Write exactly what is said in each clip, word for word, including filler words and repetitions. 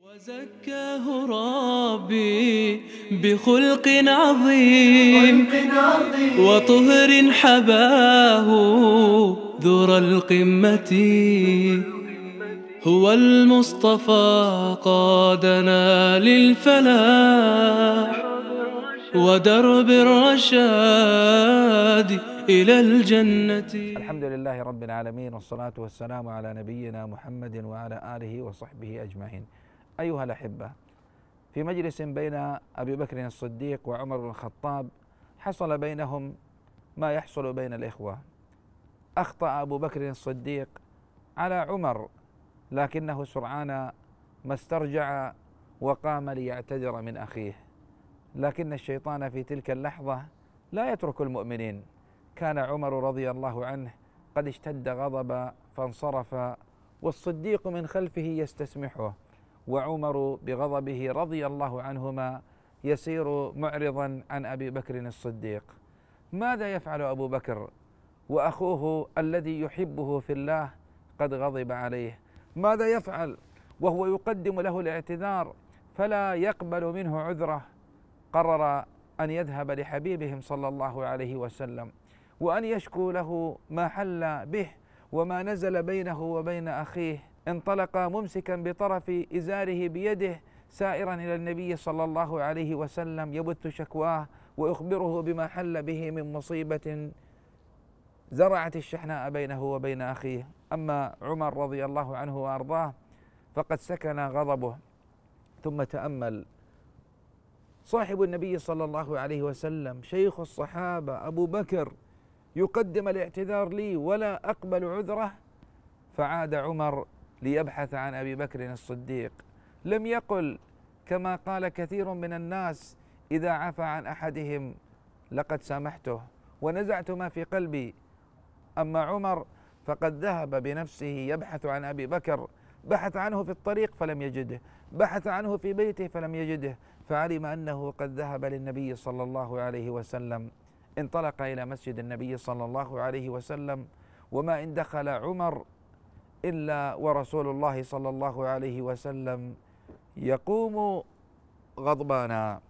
وزكاه ربي بخلق عظيم وطهر حباه ذر القمة. هو المصطفى قادنا للفلاح ودرب الرشاد إلى الجنة. الحمد لله رب العالمين، والصلاة والسلام على نبينا محمد وعلى آله وصحبه أجمعين. أيها الأحبة، في مجلس بين أبي بكر الصديق وعمر بن الخطاب حصل بينهم ما يحصل بين الإخوة. أخطأ أبو بكر الصديق على عمر، لكنه سرعان ما استرجع وقام ليعتذر من أخيه، لكن الشيطان في تلك اللحظة لا يترك المؤمنين. كان عمر رضي الله عنه قد اشتد غضب فانصرف، والصديق من خلفه يستسمحه، وعمر بغضبه رضي الله عنهما يسير معرضا عن أبي بكر الصديق. ماذا يفعل أبو بكر وأخوه الذي يحبه في الله قد غضب عليه؟ ماذا يفعل وهو يقدم له الاعتذار فلا يقبل منه عذره؟ قرر أن يذهب لحبيبهم صلى الله عليه وسلم وأن يشكو له ما حل به وما نزل بينه وبين أخيه. انطلق ممسكا بطرف إزاره بيده سائرا إلى النبي صلى الله عليه وسلم يبث شكواه ويخبره بما حل به من مصيبة زرعت الشحناء بينه وبين أخيه. أما عمر رضي الله عنه وأرضاه فقد سكن غضبه، ثم تأمل صاحب النبي صلى الله عليه وسلم شيخ الصحابة أبو بكر يقدم الاعتذار لي ولا أقبل عذره. فعاد عمر ليبحث عن أبي بكر الصديق. لم يقل كما قال كثير من الناس إذا عفى عن أحدهم لقد سامحته ونزعت ما في قلبي. أما عمر فقد ذهب بنفسه يبحث عن أبي بكر، بحث عنه في الطريق فلم يجده، بحث عنه في بيته فلم يجده، فعلم أنه قد ذهب للنبي صلى الله عليه وسلم. انطلق إلى مسجد النبي صلى الله عليه وسلم، وما إن دخل عمر إلا ورسول الله صلى الله عليه وسلم يقوم غضبانا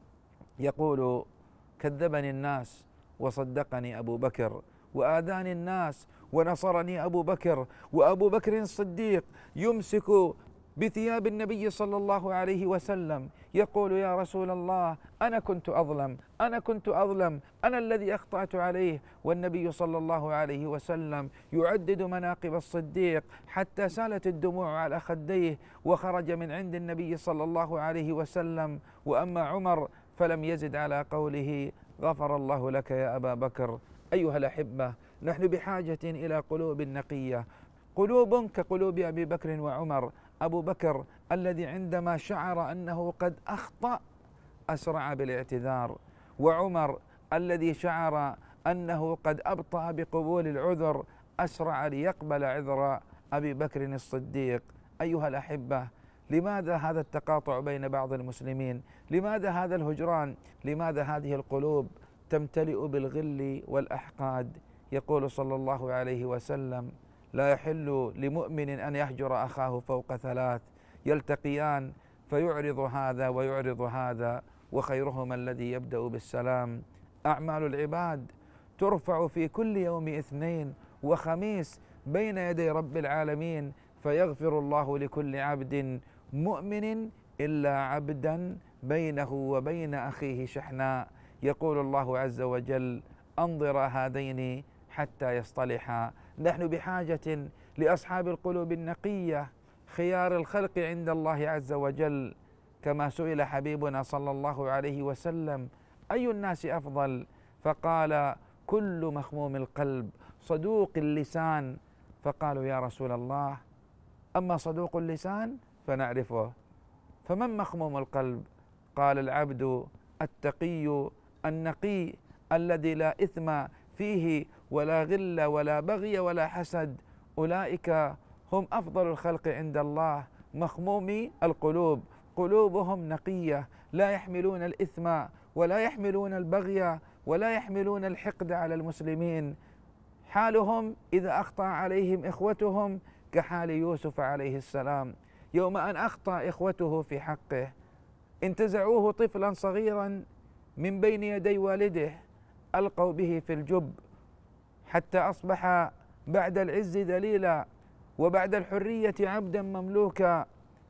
يقول: كذبني الناس وصدقني أبو بكر، وآذاني الناس ونصرني أبو بكر. وأبو بكر الصديق يمسك بثياب النبي صلى الله عليه وسلم يقول: يا رسول الله، أنا كنت أظلم أنا كنت أظلم أنا الذي أخطأت عليه. والنبي صلى الله عليه وسلم يعدد مناقب الصديق حتى سالت الدموع على خديه وخرج من عند النبي صلى الله عليه وسلم. وأما عمر فلم يزد على قوله: غفر الله لك يا أبا بكر. أيها الأحبة، نحن بحاجة إلى قلوب نقية، قلوب كقلوب أبي بكر وعمر. أبو بكر الذي عندما شعر أنه قد أخطأ أسرع بالاعتذار، وعمر الذي شعر أنه قد أبطأ بقبول العذر أسرع ليقبل عذر أبي بكر الصديق. أيها الأحبة، لماذا هذا التقاطع بين بعض المسلمين؟ لماذا هذا الهجران؟ لماذا هذه القلوب تمتلئ بالغل والأحقاد؟ يقول صلى الله عليه وسلم: لا يحل لمؤمن أن يهجر أخاه فوق ثلاث، يلتقيان فيعرض هذا ويعرض هذا، وخيرهما الذي يبدأ بالسلام. أعمال العباد ترفع في كل يوم اثنين وخميس بين يدي رب العالمين، فيغفر الله لكل عبد مؤمن إلا عبدا بينه وبين أخيه شحناء. يقول الله عز وجل: أنظر هذين حتى يصطلحا. نحن بحاجة لأصحاب القلوب النقية، خيار الخلق عند الله عز وجل، كما سئل حبيبنا صلى الله عليه وسلم: أي الناس أفضل؟ فقال: كل مخموم القلب صدوق اللسان. فقالوا: يا رسول الله، أما صدوق اللسان فنعرفه، فمن مخموم القلب؟ قال: العبد التقي النقي الذي لا إثم فيه ولا غل ولا بغي ولا حسد. أولئك هم أفضل الخلق عند الله، مخمومي القلوب، قلوبهم نقية، لا يحملون الإثم ولا يحملون البغي ولا يحملون الحقد على المسلمين. حالهم إذا أخطأ عليهم إخوتهم كحال يوسف عليه السلام، يوم أن أخطأ إخوته في حقه، انتزعوه طفلا صغيرا من بين يدي والده، ألقوا به في الجب حتى أصبح بعد العز ذليلا وبعد الحرية عبدا مملوكا،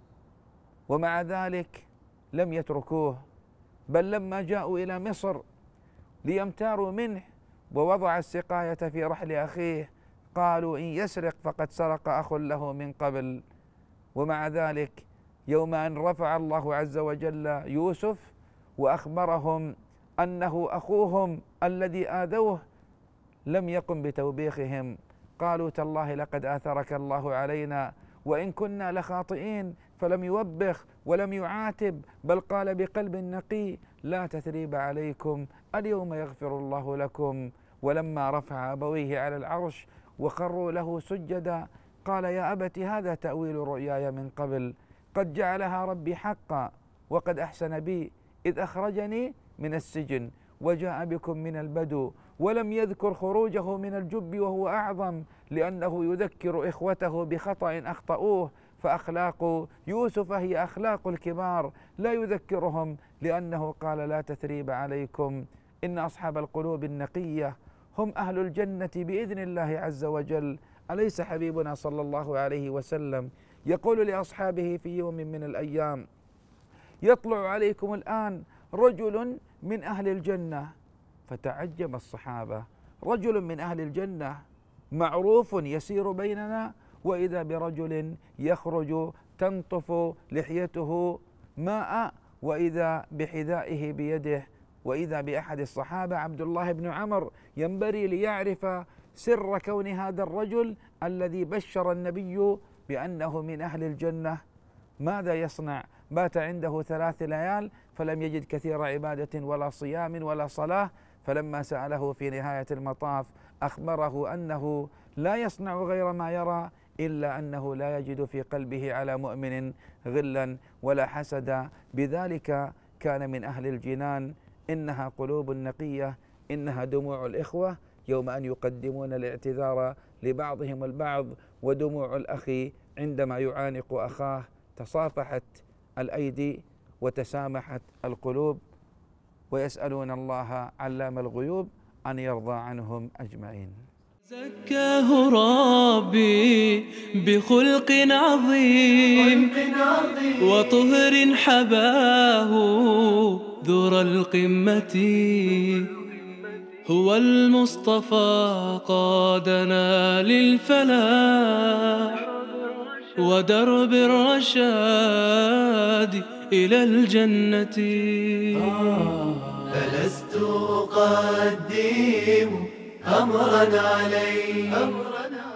ومع ذلك لم يتركوه، بل لما جاءوا إلى مصر ليمتاروا منه ووضع السقاية في رحل أخيه قالوا إن يسرق فقد سرق أخ له من قبل. ومع ذلك يوم أن رفع الله عز وجل يوسف وأخبرهم أنه أخوهم الذي آذوه لم يقم بتوبيخهم، قالوا تالله لقد آثرك الله علينا وإن كنا لخاطئين، فلم يوبخ ولم يعاتب، بل قال بقلب نقي لا تثريب عليكم اليوم يغفر الله لكم. ولما رفع أبويه على العرش وخروا له سجدا قال يا أبت هذا تأويل رؤياي من قبل قد جعلها ربي حقا وقد أحسن بي إذ أخرجني من السجن وجاء بكم من البدو، ولم يذكر خروجه من الجب وهو أعظم لأنه يذكر إخوته بخطأ أخطأوه، فأخلاق يوسف هي أخلاق الكبار لا يذكرهم لأنه قال لا تثريب عليكم إن أصحاب القلوب النقية هم أهل الجنة بإذن الله عز وجل. أليس حبيبنا صلى الله عليه وسلم يقول لأصحابه في يوم من الأيام يطلع عليكم الآن رجل من أهل الجنة، فتعجب الصحابة، رجل من أهل الجنة معروف يسير بيننا، وإذا برجل يخرج تنطف لحيته ماء، وإذا بحذائه بيده، وإذا بأحد الصحابة عبد الله بن عمر ينبغي ليعرف سر كون هذا الرجل الذي بشر النبي بأنه من أهل الجنة ماذا يصنع؟ بات عنده ثلاث ليال فلم يجد كثير عبادة ولا صيام ولا صلاة، فلما سأله في نهاية المطاف أخبره أنه لا يصنع غير ما يرى إلا أنه لا يجد في قلبه على مؤمن غلا ولا حسدا، بذلك كان من أهل الجنان. إنها قلوب نقية، إنها دموع الإخوة يوم أن يقدمون الاعتذار لبعضهم البعض، ودموع الأخ عندما يعانق أخاه. تصافحت الأيدي وتسامحت القلوب، ويسألون الله علام الغيوب أن يرضى عنهم أجمعين. زكاه ربي بخلق عظيم وطهر حباه ذر القمة، هو المصطفى قادنا للفلاح ودرب الرشاد إلى الجنة. فلست أقدم أمرا عليه